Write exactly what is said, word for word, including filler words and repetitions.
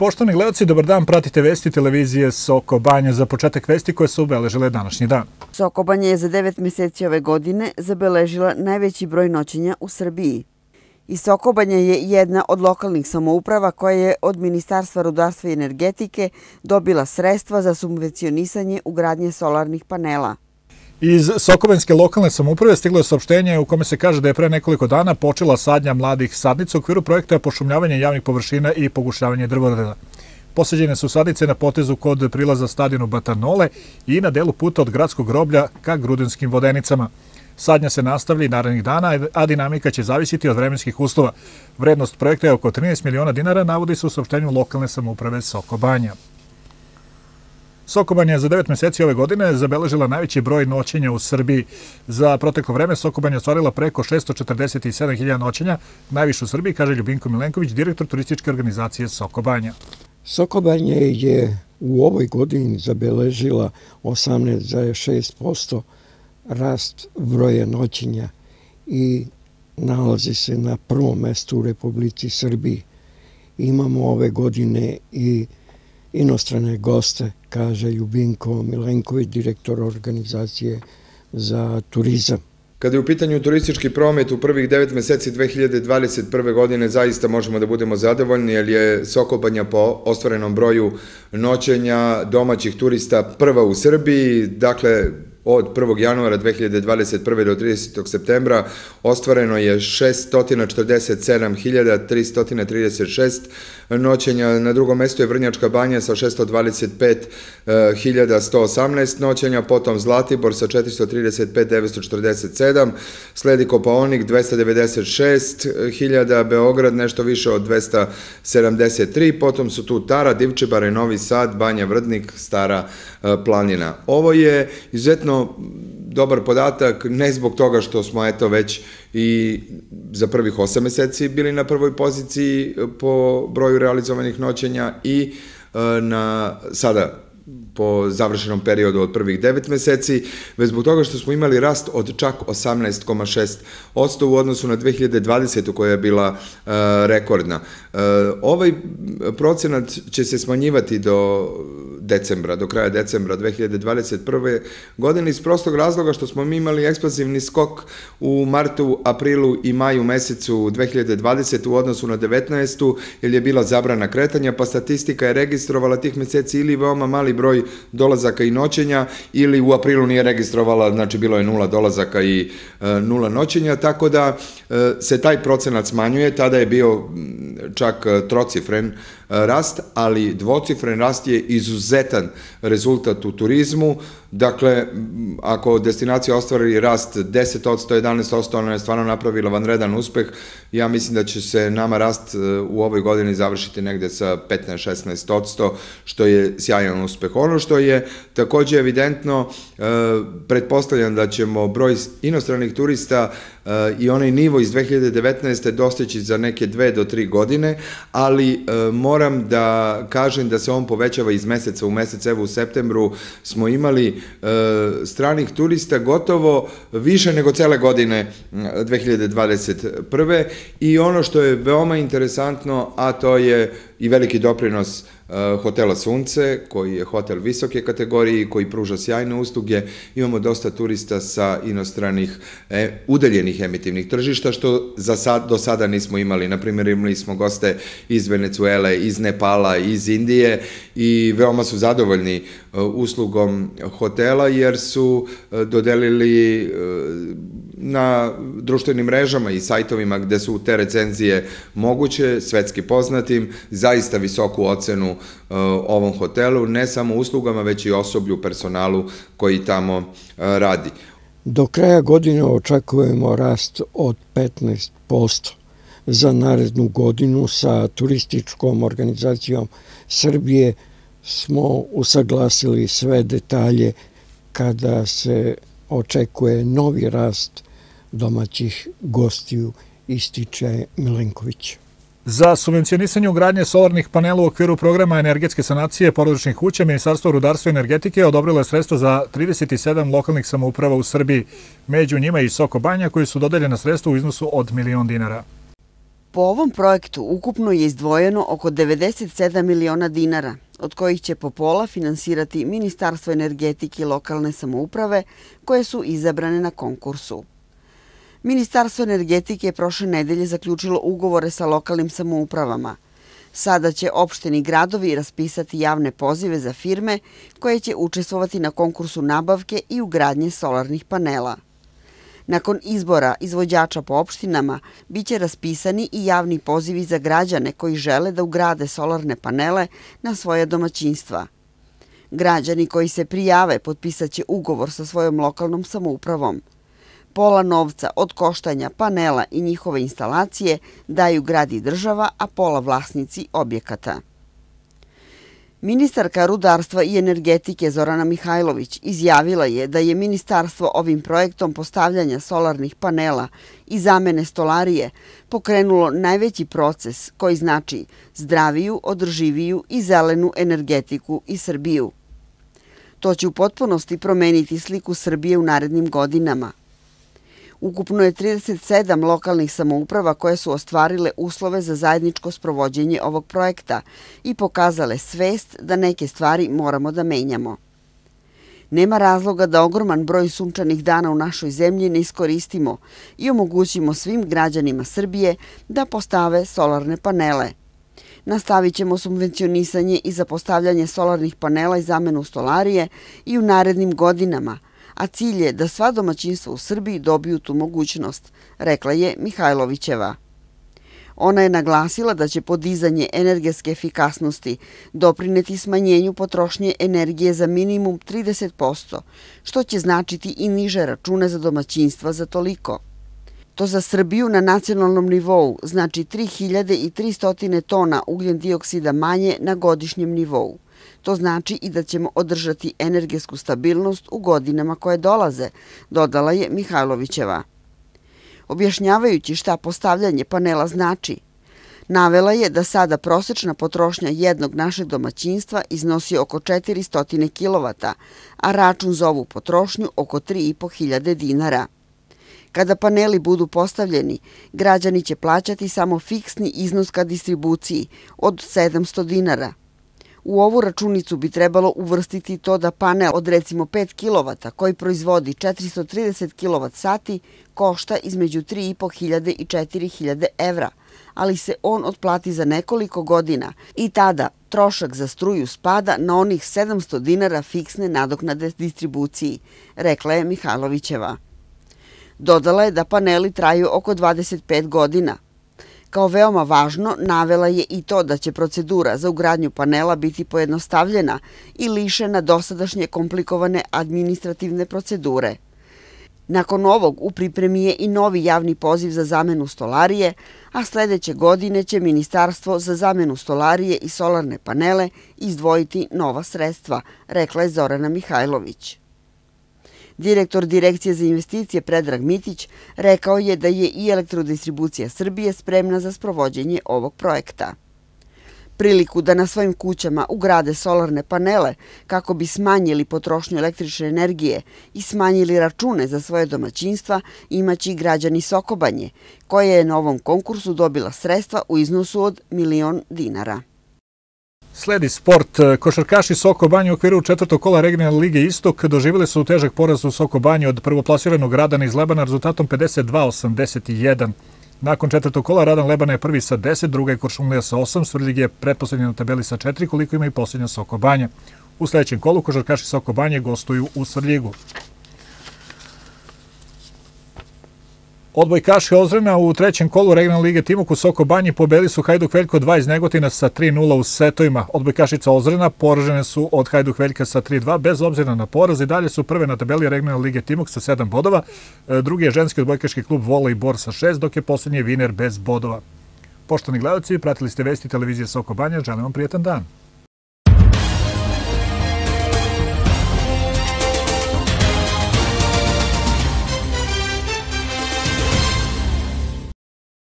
Poštovani gledalci, dobar dan, pratite vesti televizije Soko Banja. Za početak vesti koje su obeležile današnji dan. Soko Banja je za devet meseci ove godine zabeležila najveći broj noćenja u Srbiji. I Soko Banja je jedna od lokalnih samouprava koja je od Ministarstva rudarstva i energetike dobila sredstva za subvencionisanje ugradnje solarnih panela. Iz Sokobanjske lokalne samouprave stiglo je saopštenje u kome se kaže da je pre nekoliko dana počela sadnja mladih sadnica u okviru projekta pošumljavanja javnih površina i pogušavanje drvoreda. Posađene su sadnice na potezu kod prilaza stadionu Batanole i na delu puta od gradskog groblja ka Grudinskim vodenicama. Sadnja se nastavlja i narednih dana, a dinamika će zavisiti od vremenskih uslova. Vrednost projekta je oko trinaest miliona dinara, navodi se u saopštenju lokalne samouprave Soko Banja. Soko Banja je za devet meseci ove godine zabeležila najveći broj noćenja u Srbiji. Za proteklo vreme Soko Banja ostvarila preko šesto četrdeset sedam hiljada noćenja, najviše u Srbiji, kaže Ljubinko Milenković, direktor turističke organizacije Soko Banja. Soko Banja je u ovoj godini zabeležila osamnaest zarez šest posto rast broja noćenja i nalazi se na prvom mestu u Republici Srbiji. Imamo ove godine i inostrane goste, kaže Ljubinko Milenković, direktor organizacije za turizam. Kada je u pitanju turistički promet u prvih devet meseci dve hiljade dvadeset prve. godine zaista možemo da budemo zadovoljni jer je Soko Banja po ostvarenom broju noćenja domaćih turista prva u Srbiji. Dakle, od prvog januara dve hiljade dvadeset prve. do tridesetog septembra ostvareno je šessto četrdeset sedam hiljada tristo trideset šest noćenja. Na drugom mestu je Vrnjačka Banja sa šesto dvadeset pet hiljada sto osamnaest noćenja, potom Zlatibor sa četiristo trideset pet hiljada devetsto četrdeset sedam, sledi Kopaonik dvesta devedeset šest hiljada, Beograd nešto više od dvesta sedamdeset tri, potom su tu Tara, Divčibare, Novi Sad, Banja Vrdnik, Stara planina. Ovo je izuzetno dobar podatak, ne zbog toga što smo eto već i za prvih osam meseci bili na prvoj poziciji po broju realizovanih noćenja i na sada po završenom periodu od prvih devet meseci, već zbog toga što smo imali rast od čak osamnaest zarez šest posto u odnosu na dve hiljade dvadesetu. koja je bila rekordna. Ovaj procenat će se smanjivati do decembra, do kraja decembra dve hiljade dvadeset prve. godine iz prostog razloga što smo mi imali eksplozivni skok u martu, aprilu i maju mesecu dve hiljade dvadesete. u odnosu na devetnaestu. jer je bila zabrana kretanja, pa statistika je registrovala tih meseci ili veoma mali broj dolazaka i noćenja ili u aprilu nije registrovala, znači bilo je nula dolazaka i nula noćenja, tako da se taj procenat smanjuje. Tada je bio čak trocifren rast, ali dvocifren rast je izuzetan rezultat u turizmu. Dakle, ako destinacija ostvari rast deset posto, jedanaest posto, ona je stvarno napravila vanredan uspeh. Ja mislim da će se nama rast u ovoj godini završiti negde sa petnaest do šesnaest posto, što je sjajan uspeh. Ono što je takođe evidentno, pretpostavljam da ćemo broj inostranih turista i onaj nivo iz dve hiljade devetnaeste. dostići za neke dve do tri godine, ali moram da kažem da se on povećava iz meseca u mesec. Evo u septembru smo imali stranih turista gotovo više nego cele godine dve hiljade dvadeset prve. i ono što je veoma interesantno, a to je i veliki doprinos hotela Sunce, koji je hotel visoke kategorije, koji pruža sjajne usluge. Imamo dosta turista sa inostranih udaljenih emitivnih tržišta, što do sada nismo imali. Naprimjer, imali smo goste iz Venecuele, iz Nepala, iz Indije i veoma su zadovoljni uslugom hotela jer su dodelili na društvenim mrežama i sajtovima gde su te recenzije moguće, svetski poznatim, zaista visoku ocenu ovom hotelu, ne samo uslugama, već i osoblju, personalu koji tamo radi. Do kraja godine očekujemo rast od petnaest posto. Za narednu godinu sa turističkom organizacijom Srbije smo usaglasili sve detalje kada se očekuje novi rast domaćih gostiju, ističe Milenković. Za subvencionisanje ugradnje solarnih panela u okviru programa energetske sanacije porodičnih kuća, Ministarstvo rudarstva i energetike odobrilo je sredstva za trideset sedam lokalnih samouprava u Srbiji, među njima i Soko Banja, koji su dodeljena sredstva u iznosu od milion dinara. Po ovom projektu ukupno je izdvojeno oko devedeset sedam miliona dinara, od kojih će po pola finansirati Ministarstvo energetike i lokalne samouprave koje su izabrane na konkursu. Ministarstvo energetike je prošle nedelje zaključilo ugovore sa lokalnim samoupravama. Sada će opštine i gradovi raspisati javne pozive za firme koje će učestvovati na konkursu nabavke i ugradnje solarnih panela. Nakon izbora izvođača po opštinama, bit će raspisani i javni pozivi za građane koji žele da ugrade solarne panele na svoje domaćinstva. Građani koji se prijave potpisat će ugovor sa svojom lokalnom samoupravom. Pola novca od koštanja panela i njihove instalacije daju grad i država, a pola vlasnici objekata. Ministarka rudarstva i energetike Zorana Mihajlović izjavila je da je ministarstvo ovim projektom postavljanja solarnih panela i zamene stolarije pokrenulo najveći proces koji znači zdraviju, održiviju i zelenu energetiku i Srbiju. To će u potpunosti promeniti sliku Srbije u narednim godinama. Ukupno je trideset sedam lokalnih samouprava koje su ostvarile uslove za zajedničko sprovođenje ovog projekta i pokazale svest da neke stvari moramo da menjamo. Nema razloga da ogroman broj sunčanih dana u našoj zemlji ne iskoristimo i omogućimo svim građanima Srbije da postave solarne panele. Nastavit ćemo subvencionisanje i za postavljanje solarnih panela i zamenu stolarije i u narednim godinama, a cilj je da sva domaćinstva u Srbiji dobiju tu mogućnost, rekla je Mihajlovićeva. Ona je naglasila da će podizanje energetske efikasnosti doprineti smanjenju potrošnje energije za minimum trideset posto, što će značiti i niže račune za domaćinstva za toliko. To za Srbiju na nacionalnom nivou znači tri hiljade tristo tona ugljen dioksida manje na godišnjem nivou. To znači i da ćemo održati energetsku stabilnost u godinama koje dolaze, dodala je Mihajlovićeva. Objašnjavajući šta postavljanje panela znači, navela je da sada prosečna potrošnja jednog našeg domaćinstva iznosi oko četiristo kilovata, a račun za ovu potrošnju oko tri i po hiljade dinara. Kada paneli budu postavljeni, građani će plaćati samo fiksni iznos ka distribuciji od sedamsto dinara. U ovu računicu bi trebalo uvrstiti to da panel od recimo pet kilovata koji proizvodi četiristo trideset kilovat sati košta između tri i po hiljade i četiri hiljade evra, ali se on otplati za nekoliko godina i tada trošak za struju spada na onih sedamsto dinara fiksne nadoknade distribuciji, rekla je Mihajlovićeva. Dodala je da paneli traju oko dvadeset pet godina. Kao veoma važno, navela je i to da će procedura za ugradnju panela biti pojednostavljena i lišena dosadašnje komplikovane administrativne procedure. Nakon ovog u pripremi je i novi javni poziv za zamenu stolarije, a sledeće godine će Ministarstvo za zamenu stolarije i solarne panele izdvojiti nova sredstva, rekla je Zorana Mihajlović. Direktor Direkcije za investicije Predrag Mitić rekao je da je i Elektrodistribucija Srbije spremna za sprovođenje ovog projekta. Priliku da na svojim kućama ugrade solarne panele kako bi smanjili potrošnju električne energije i smanjili račune za svoje domaćinstva imaće i građani Sokobanje, koja je na ovom konkursu dobila sredstva u iznosu od milion dinara. Sledi sport. Košarkaši Soko Banje u okviru četvrtog kola regionalne lige Istok doživjeli su težak poraz u Soko Banji od prvoplasiranog Radana iz Lebana rezultatom pedeset dva osamdeset jedan. Nakon četvrtog kola Radan Lebana je prvi sa deset, druga je Kuršumlija sa osam, Svrljig je pretposlednji na tabeli sa četiri, koliko ima i posljednja Soko Banja. U sledećem kolu košarkaši Soko Banje gostuju u Svrljigu. Odbojkaši Ozrena u trećem kolu regionalne lige Timok u Soko Banji pobedili su Hajduk Veljko dva iz Negotina sa tri nula u setovima. Odbojkašica Ozrena poražene su od Hajduk Veljka sa tri dva bez obzira na poraz i dalje su prve na tabeli regionalne lige Timok sa sedam bodova. Drugi je ženski odbojkaški klub Vola i Bor sa šest, dok je posljednji Viner bez bodova. Poštovani gledalci, pratili ste vesti televizije Soko Banja, želim vam prijetan dan.